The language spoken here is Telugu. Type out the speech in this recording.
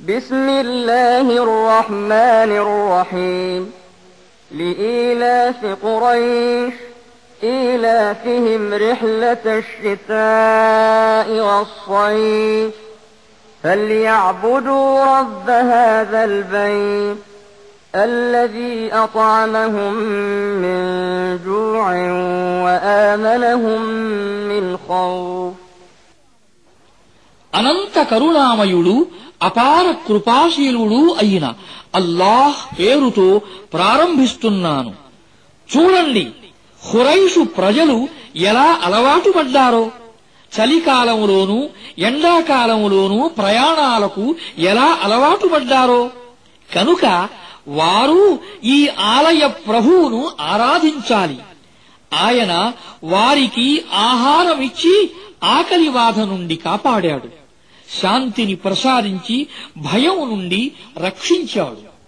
بسم الله الرحمن الرحيم لإيلاف قريش إيلافهم رحلة الشتاء والصيف فليعبدوا رب هذا البيت الذي أطعمهم من جوع وآمنهم من خوف. అనంత కరుణామయుడు అపార కృపాశీలుడు అయిన అల్లాహ్ పేరుతో ప్రారంభిస్తున్నాను. చూడండి, ఖురైషు ప్రజలు ఎలా అలవాటు పడ్డారో, చలికాలంలోనూ ఎండాకాలంలోనూ ప్రయాణాలకు ఎలా అలవాటు పడ్డారో. కనుక వారు ఈ ఆలయ ప్రభువును ఆరాధించాలి. ఆయన వారికి ఆహారమిచ్చి ఆకలి బాధ నుండి కాపాడాడు, శాంతిని ప్రసాదించి భయం నుండి రక్షించాడు.